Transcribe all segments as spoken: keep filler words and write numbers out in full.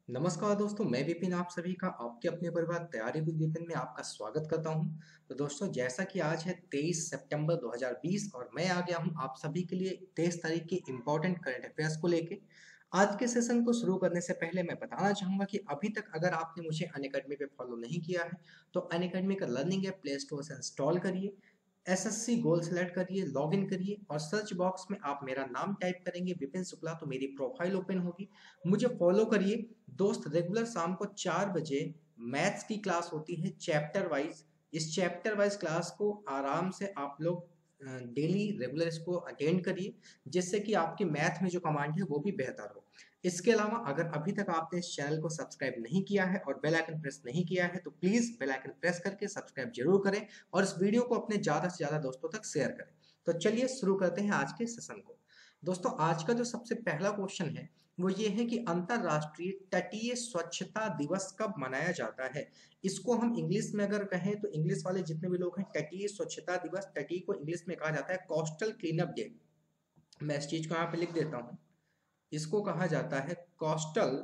नमस्कार दोस्तों, मैं विपिन आप सभी का आपके अपने परिवार तैयारी विद विपिन में आपका स्वागत करता हूं। तो दोस्तों, जैसा कि आज है तेईस सितंबर दो हज़ार बीस और मैं आ गया हूं आप सभी के लिए तेईस तारीख के इम्पोर्टेंट करंट अफेयर्स को लेके। आज के सेशन को शुरू करने से पहले मैं बताना चाहूंगा कि अभी तक अगर आपने मुझे अनअकैडमी पे फॉलो नहीं किया है तो अनअकैडमी का लर्निंग ऐप प्ले स्टोर से इंस्टॉल करिए, एसएससी गोल सेलेक्ट करिए, लॉगिन करिए और सर्च बॉक्स में आप मेरा नाम टाइप करेंगे विपिन शुक्ला तो मेरी प्रोफाइल ओपन होगी। मुझे फॉलो करिए दोस्त। रेगुलर शाम को चार बजे मैथ्स की क्लास होती है चैप्टर वाइज। इस चैप्टर वाइज क्लास को आराम से आप लोग डेली रेगुलर इसको अटेंड करिए, जिससे कि आपकी मैथ में जो कमांड है वो भी बेहतर हो। इसके अलावा अगर अभी तक आपने इस चैनल को सब्सक्राइब नहीं किया है और बेल आइकन प्रेस नहीं किया है तो प्लीज बेल आइकन प्रेस करके सब्सक्राइब जरूर करें और इस वीडियो को अपने ज्यादा से ज्यादा दोस्तों तक शेयर करें। तो चलिए शुरू करते हैं आज के सेशन को। दोस्तों, आज का जो सबसे पहला क्वेश्चन है वो ये है कि अंतरराष्ट्रीय तटीय स्वच्छता दिवस कब मनाया जाता है। इसको हम इंग्लिश में अगर कहें तो इंग्लिश वाले जितने भी लोग हैं, तटीय स्वच्छता दिवस, तटीय को इंग्लिश में कहा जाता है कोस्टल क्लीनअप डे। मैं इस चीज को यहाँ पे लिख देता हूँ। इसको कहा जाता है कोस्टल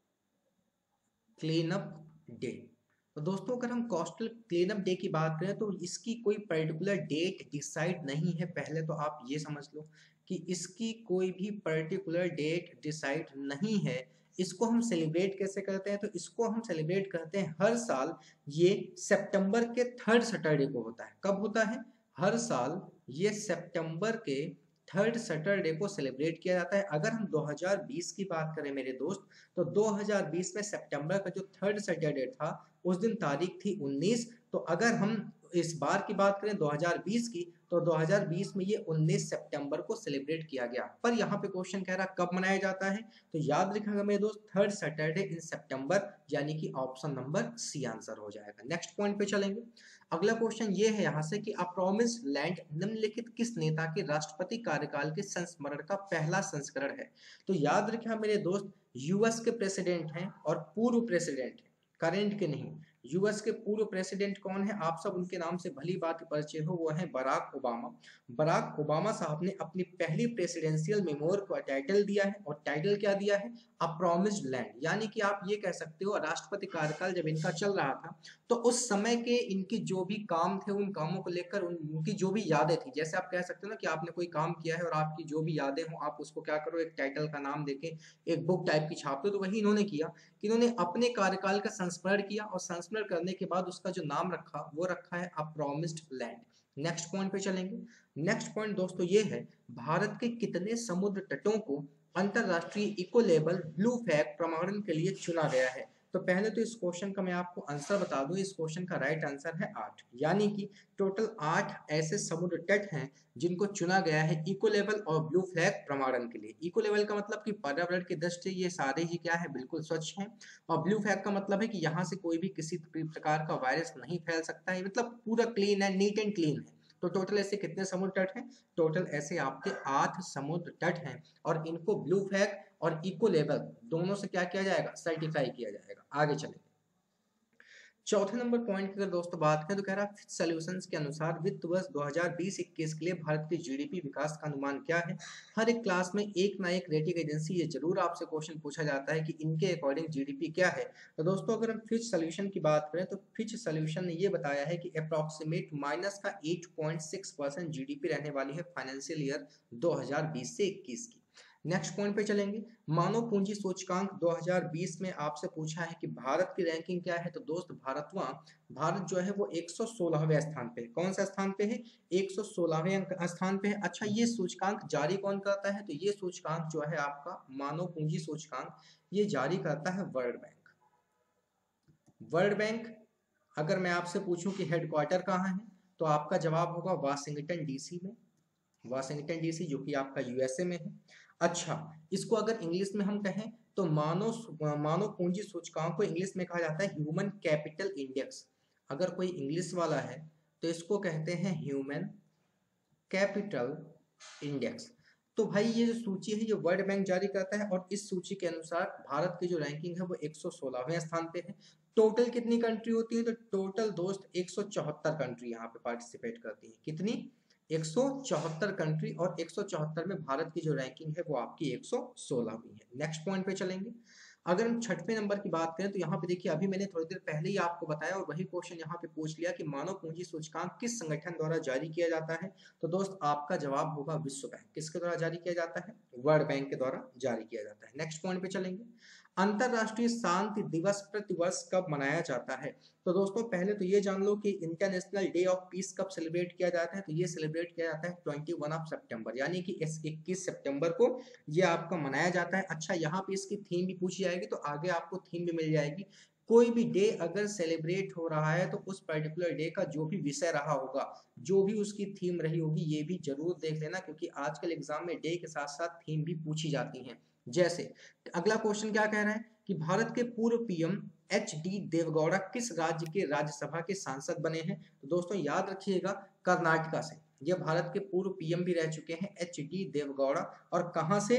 क्लीनअप डे। तो दोस्तों, अगर हम कोस्टल क्लीनअप डे की बात करें तो इसकी कोई पर्टिकुलर डेट डिसाइड नहीं है। पहले तो आप ये समझ लो कि इसकी कोई भी पर्टिकुलर डेट डिसाइड नहीं है। इसको हम सेलिब्रेट कैसे करते हैं, तो इसको हम सेलिब्रेट करते हैं हर साल। ये सितंबर के थर्ड सैटरडे को होता है। कब होता है? हर साल ये सितंबर के थर्ड सैटरडे को सेलिब्रेट किया जाता है। अगर हम दो हज़ार बीस की बात करें मेरे दोस्त, तो दो हज़ार बीस में सितंबर का जो थर्ड सैटरडे था उस दिन तारीख थी उन्नीस। तो अगर हम इस बार की बात करें दो हज़ार बीस की, तो दो हज़ार बीस में ये उन्नीस सितंबर को सेलिब्रेट किया गया। पर यहाँ पे क्वेश्चन कह रहा कब मनाया जाता है, तो याद रखिएगा मेरे दोस्त, थर्ड सैटरडे इन सितंबर, यानी कि ऑप्शन नंबर सी आंसर हो जाएगा। नेक्स्ट पॉइंट पे चलेंगे। अगला क्वेश्चन ये है यहाँ से कि अ प्रॉमिस्ड लैंड निम्नलिखित किस नेता के राष्ट्रपति कार्यकाल के संस्मरण का पहला संस्करण है। तो याद रखिएगा मेरे दोस्त, यूएस के प्रेसिडेंट हैं और पूर्व प्रेसिडेंट हैं, करेंट के नहीं। यूएस के पूर्व प्रेसिडेंट कौन है, आप सब उनके नाम से भली बात परिचय हो, वो है बराक ओबामा। बराक ओबामा साहब ने अपनी पहली प्रेसिडेंशियल मेमोर को टाइटल दिया है, और टाइटल क्या दिया है? A promised land. यानी कि आप ये कह सकते हो राष्ट्रपति कार्यकाल जब इनका चल रहा था तो उस समय के इनके जो भी काम थे उन कामों को लेकर उन, उनकी जो भी यादें थी, जैसे आप कह सकते हो ना कि आपने कोई काम किया है और आपकी जो भी यादें हो आप उसको क्या करो, एक टाइटल का नाम देके एक बुक टाइप की छाप दो। तो वही इन्होंने किया कि इन्होंने अपने कार्यकाल का संस्मरण किया और संस्मरण करने के बाद उसका जो नाम रखा वो रखा है a promised land. Next point पे चलेंगे। नेक्स्ट पॉइंट दोस्तों ये है, भारत के कितने समुद्र तटों को अंतरराष्ट्रीय इको लेबल ब्लू फ्लैग प्रमाणन के लिए चुना गया है। तो पहले तो इस क्वेश्चन का मैं आपको आंसर बता दूं। इस क्वेश्चन का राइट आंसर है आठ, यानी कि टोटल आठ ऐसे समुद्र तट हैं जिनको चुना गया है इको लेवल और ब्लू फ्लैग प्रमाणन के लिए। इको लेवल का मतलब कि पर्यावरण की दृष्टि से ये सारे ही क्या है, बिल्कुल स्वच्छ हैं। और ब्लू फ्लैग का मतलब है कि यहाँ से कोई भी किसी प्रकार का वायरस नहीं फैल सकता है, मतलब पूरा क्लीन है, नीट एंड क्लीन है। तो टोटल ऐसे कितने समुद्र तट हैं? टोटल ऐसे आपके आठ समुद्र तट हैं और इनको ब्लू फ्लैग और इको लेवल दोनों से क्या किया जाएगा, सर्टिफाई किया जाएगा। आगे चलेंगे। चौथे नंबर पॉइंट की अगर दोस्तों बात करें तो कह रहा है सॉल्यूशंस के अनुसार वित्त वर्ष दो हज़ार बीस इक्कीस के लिए भारत के जीडीपी विकास का अनुमान क्या है। हर एक क्लास में एक ना एक रेटिंग एजेंसी ये जरूर आपसे क्वेश्चन पूछा जाता है कि इनके अकॉर्डिंग जीडीपी क्या है। तो दोस्तों, अगर हम फिच सॉल्यूशन की बात करें तो फिच सॉल्यूशन ने ये बताया है कि अप्रॉक्सीमेट माइनस का आठ पॉइंट छह परसेंट जीडीपी रहने वाली है फाइनेंशियल ईयर दो हज़ार बीस से इक्कीस की। नेक्स्ट पॉइंट पे चलेंगे। मानव पूंजी सूचकांक दो हज़ार बीस में आपसे पूछा है कि भारत की रैंकिंग क्या है। तो दोस्त, भारतवां भारत जो है वो एक सौ सोलहवें स्थान पे है। कौन सा स्थान पे है? एक सौ सोलहवें स्थान पे है। अच्छा, ये सूचकांक जारी कौन करता है? तो ये सूचकांक जो है आपका मानव पूंजी सूचकांक, ये जारी करता है वर्ल्ड बैंक। वर्ल्ड बैंक अगर मैं आपसे पूछूं कि हेडक्वार्टर कहाँ है, तो आपका जवाब होगा वाशिंगटन डीसी में। वाशिंगटन डीसी जो कि आपका यूएसए में है। अच्छा, इसको अगर इंग्लिश में हम कहें तो मानव मानव पूंजी सूचकांक को इंग्लिश में कहा जाता है ह्यूमन कैपिटल इंडेक्स। अगर कोई इंग्लिश वाला है तो इसको कहते हैं ह्यूमन कैपिटल इंडेक्स। तो भाई ये जो सूची है ये वर्ल्ड बैंक जारी करता है और इस सूची के अनुसार भारत की जो रैंकिंग है वो एक सौ सोलहवें स्थान पे है। टोटल कितनी कंट्री होती है? तो टोटल दोस्त एक सौ चौहत्तर कंट्री यहाँ पे पार्टिसिपेट करती है। कितनी? एक सौ चौहत्तर कंट्री, और एक सौ चौहत्तर में भारत की जो रैंकिंग है वो आपकी एक सौ सोलहवीं है। नेक्स्ट पॉइंट पे चलेंगे। अगर हम छठवें नंबर की बात करें तो यहाँ पे देखिए अभी मैंने थोड़ी देर पहले ही आपको बताया और वही क्वेश्चन यहाँ पे पूछ लिया कि मानव पूंजी सूचकांक किस संगठन द्वारा जारी किया जाता है। तो दोस्त आपका जवाब होगा विश्व बैंक। किसके द्वारा जारी किया जाता है? वर्ल्ड बैंक के द्वारा जारी किया जाता है। नेक्स्ट पॉइंट पे चलेंगे। अंतरराष्ट्रीय शांति दिवस प्रतिवर्ष कब मनाया जाता है? तो दोस्तों पहले तो ये जान लो कि इंटरनेशनल डे ऑफ पीस कब सेलिब्रेट किया जाता है। तो ये सेलिब्रेट किया जाता है इक्कीस ऑफ सितंबर, यानी कि इस इक्कीस सितंबर को ये आपका मनाया जाता है। अच्छा, यहाँ पे इसकी थीम भी पूछी जाएगी तो आगे आपको थीम भी मिल जाएगी। कोई भी डे अगर सेलिब्रेट हो रहा है तो उस पर्टिकुलर डे का जो भी विषय रहा होगा, जो भी उसकी थीम रही होगी, ये भी जरूर देख लेना, क्योंकि आजकल एग्जाम में डे के साथ साथ थीम भी पूछी जाती हैं। जैसे अगला क्वेश्चन क्या कह रहा है कि भारत के पूर्व पीएम एच डी देवगौड़ा किस राज्य के राज्यसभा के सांसद बने हैं? तो दोस्तों याद रखिएगा, कर्नाटका से। ये भारत के पूर्व पीएम भी रह चुके हैं एच डी देवगौड़ा, और कहां से?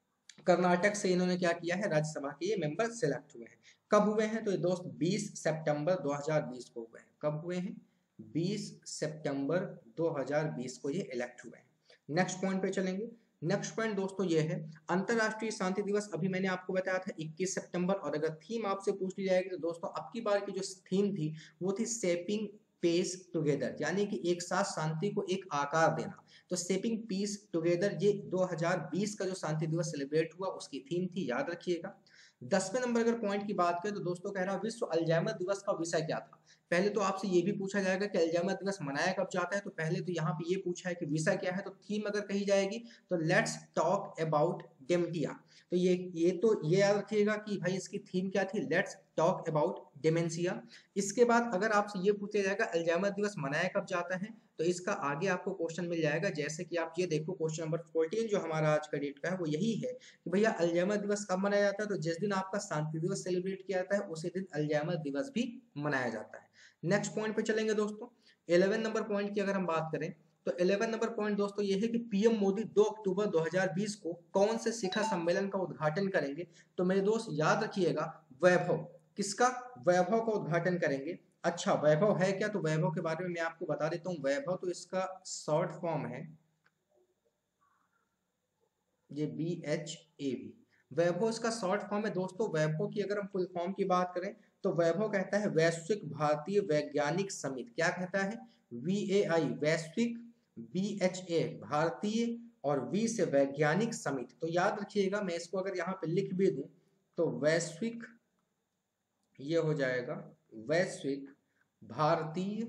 कर्नाटक से इन्होंने क्या किया है, राज्यसभा के ये मेंबर सिलेक्ट हुए हैं। कब हुए हैं? तो ये दोस्त बीस सितंबर दो हज़ार बीस को हुए हैं। कब हुए हैं? बीस सितंबर दो हज़ार बीस को ये इलेक्ट हुए हैं। नेक्स्ट पॉइंट पे चलेंगे। नेक्स्ट पॉइंट दोस्तों ये है, अंतरराष्ट्रीय शांति दिवस अभी मैंने आपको बताया था इक्कीस सितंबर, और अगर थीम आपसे पूछ ली जाएगी तो दोस्तों अब की बार की जो थीम थी वो थी शेपिंग पीस टुगेदर, यानी कि एक साथ शांति को एक आकार देना। तो शेपिंग पीस टुगेदर ये दो हज़ार बीस का जो शांति दिवस सेलिब्रेट हुआ उसकी थीम थी, याद रखिएगा। दसवें नंबर अगर पॉइंट की बात करें तो दोस्तों कह रहा विश्व अल्जाइमर दिवस का विषय क्या था। पहले तो आपसे ये भी पूछा जाएगा कि अल्जाइमर दिवस मनाया कब जाता है, तो पहले तो यहाँ पे ये पूछा है कि विषय क्या है। तो थीम अगर कही जाएगी तो लेट्स टॉक अबाउट डेमेंशिया। तो ये ये तो ये याद रखिएगा कि भाई इसकी थीम क्या थी, लेट्स टॉक अबाउट डेमेंशिया। इसके बाद अगर आपसे ये पूछा जाएगा अल्जाइमर दिवस मनाया कब जाता है, तो इसका आगे आपको क्वेश्चन मिल जाएगा। जैसे कि आप ये देखो क्वेश्चन नंबर चौदह जो हमारा आज का डेट का है वो यही है कि भैया अल्जाइमर दिवस कब मनाया जाता है। तो जिस दिन आपका शांति दिवस सेलिब्रेट किया जाता है उसी दिन अल्जाइमर दिवस भी मनाया जाता है। नेक्स्ट पॉइंट पे चलेंगे दोस्तों। इलेवन नंबर पॉइंट की अगर हम बात करें तो इलेवन नंबर पॉइंट दोस्तों ये है कि पीएम मोदी दो अक्टूबर दो हज़ार बीस को कौन से शिखर सम्मेलन का उद्घाटन करेंगे। तो मेरे दोस्त याद रखिएगा, वैभव। किसका? वैभव का उद्घाटन करेंगे। अच्छा, वैभव है क्या? तो वैभव के बारे में मैं आपको बता देता हूँ। वैभव तो इसका शॉर्ट फॉर्म है ये B H A V. Vaibhav इसका शॉर्ट फॉर्म है दोस्तों। वैभव की अगर हम फुल फॉर्म की बात करें तो वैभव कहता है वैश्विक भारतीय वैज्ञानिक समिति। क्या कहता है? वी ए आई, वैश्विक, बी एच ए भारतीय, और वी से वैज्ञानिक समिति। तो याद रखिएगा, मैं इसको अगर यहाँ पे लिख भी दूं तो वैश्विक, ये हो जाएगा वैश्विक भारतीय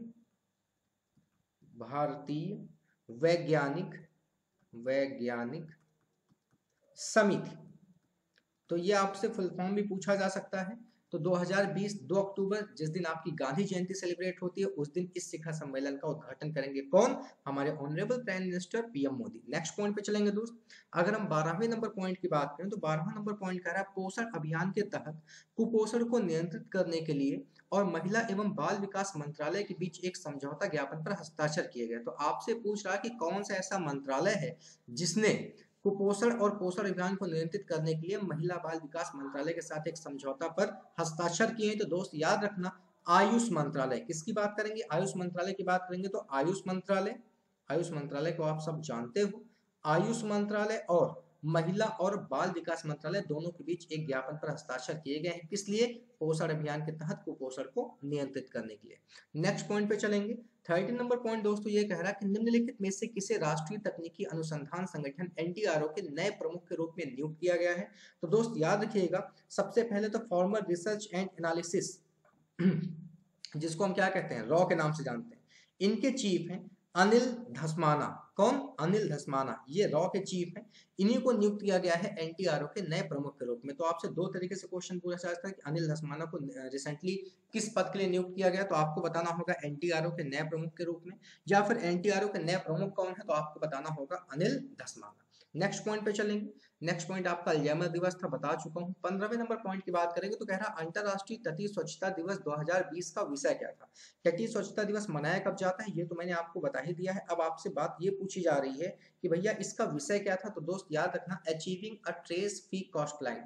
भारतीय वैज्ञानिक वैज्ञानिक समिति। तो ये आपसे फुल फॉर्म भी पूछा जा सकता है। तो दो हज़ार बीस दो अक्टूबर जिस दिन आपकी गांधी जयंती सेलिब्रेट होती है उस दिन इस शिखर सम्मेलन का उद्घाटन करेंगे कौन? हमारे honourable prime minister PM Modi. Next point पे चलेंगे दोस्त। अगर हम बारहवें नंबर पॉइंट की बात करें तो बारहवां नंबर पॉइंट कह रहा है पोषण अभियान के तहत कुपोषण को नियंत्रित करने के लिए और महिला एवं बाल विकास मंत्रालय के बीच एक समझौता ज्ञापन पर हस्ताक्षर किए गए। तो आपसे पूछ रहा है कि कौन सा ऐसा मंत्रालय है जिसने कुपोषण और पोषण अभियान को नियंत्रित करने के लिए महिला बाल विकास मंत्रालय के साथ एक समझौता पर हस्ताक्षर किए हैं। तो दोस्त याद रखना, आयुष मंत्रालय। किसकी बात करेंगे? आयुष मंत्रालय की बात करेंगे। तो आयुष मंत्रालय, आयुष मंत्रालय को आप सब जानते हो। आयुष मंत्रालय और महिला और बाल विकास मंत्रालय दोनों के बीच एक ज्ञापन पर हस्ताक्षर किए गए हैं। किस लिए? पोषण अभियान के तहत कुपोषण को नियंत्रित करने के लिए। नेक्स्ट पॉइंट पे चलेंगे। थर्टीन नंबर पॉइंट दोस्तों ये कह रहा है कि निम्नलिखित में से किसे राष्ट्रीय तकनीकी अनुसंधान संगठन एन टी आर ओ के नए प्रमुख के रूप में नियुक्त किया गया है। तो दोस्त याद रखिएगा, सबसे पहले तो फॉर्मर रिसर्च एंड एनालिसिस, जिसको हम क्या कहते हैं, रॉ के नाम से जानते हैं, इनके चीफ हैं अनिल धस्माना। कौन? अनिल धस्माना, ये रॉ के चीफ हैं। इन्हीं को नियुक्त किया गया है एन टी आर ओ के नए प्रमुख के रूप में। तो आपसे दो तरीके से क्वेश्चन पूछा जा सकता है कि अनिल धस्माना को रिसेंटली किस पद के लिए नियुक्त किया गया। तो आपको बताना होगा एन टी आर ओ के नए प्रमुख के रूप में, या फिर एन टी आर ओ के नए प्रमुख कौन है तो आपको बताना होगा अनिल धस्माना। नेक्स्ट पॉइंट पे चलेंगे। नेक्स्ट पॉइंट आपका अल्जाइमर दिवस था, बता चुका हूं। पंद्रहवें नंबर पॉइंट की बात करेंगे तो कह रहा अंतरराष्ट्रीय तटीय स्वच्छता दिवस दो हज़ार बीस का विषय क्या था। तटीय स्वच्छता दिवस मनाया कब जाता है ये तो मैंने आपको बता ही दिया है। अब आपसे बात ये पूछी जा रही है कि भैया इसका विषय क्या था। तो दोस्त याद रखना, achieving a trash free coastline,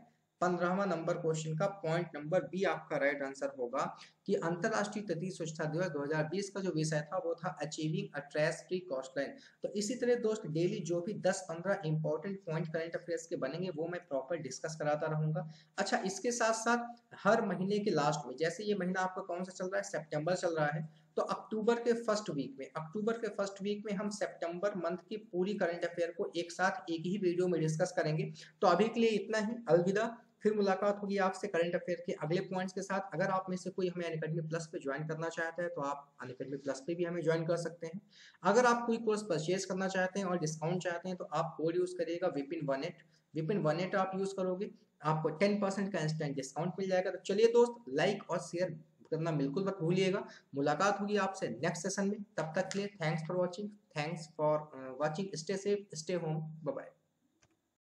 पंद्रहवां नंबर क्वेश्चन का पॉइंट नंबर बी आपका राइट आंसर होगा कि अंतरराष्ट्रीय तटीय स्वच्छता दिवस दो हज़ार बीस का जो विषय था वो था achieving a trash free coastline. तो इसी तरह दोस्त डेली जो भी दस पंद्रह इंपॉर्टेंट पॉइंट करंट अफेयर्स के बनेंगे वो मैं प्रॉपर डिस्कस कराता रहूंगा। अच्छा, इसके साथ साथ हर महीने के लास्ट में, जैसे ये महीना आपका कौन सा चल रहा है, सितंबर चल रहा है, तो अक्टूबर के फर्स्ट वीक में अक्टूबर के फर्स्ट वीक में हम सितंबर मंथ की पूरी करंट अफेयर को एक साथ एक ही वीडियो में डिस्कस करेंगे। तो अभी के लिए इतना ही, अलविदा। फिर मुलाकात होगी आपसे करंट अफेयर के अगले पॉइंट्स के साथ। अगर आप में से कोई हमें अनअकैडमी प्लस पे ज्वाइन करना चाहता है तो आप अनअकैडमी प्लस पे भी हमें ज्वाइन कर सकते हैं। अगर आप कोई कोर्स परचेज करना चाहते हैं और डिस्काउंट चाहते हैं तो आप कोड यूज करिएगा Vipin one eight. Vipin one eight आप यूज करोगे, आपको टेन परसेंट का इंस्टेंट डिस्काउंट मिल जाएगा। तो चलिए दोस्त, लाइक और शेयर करना बिल्कुल मत भूलिएगा। मुलाकात होगी आपसे नेक्स्ट सेशन में, तब तक के लिए thanks for watching, thanks for watching, stay safe, stay home, bye bye.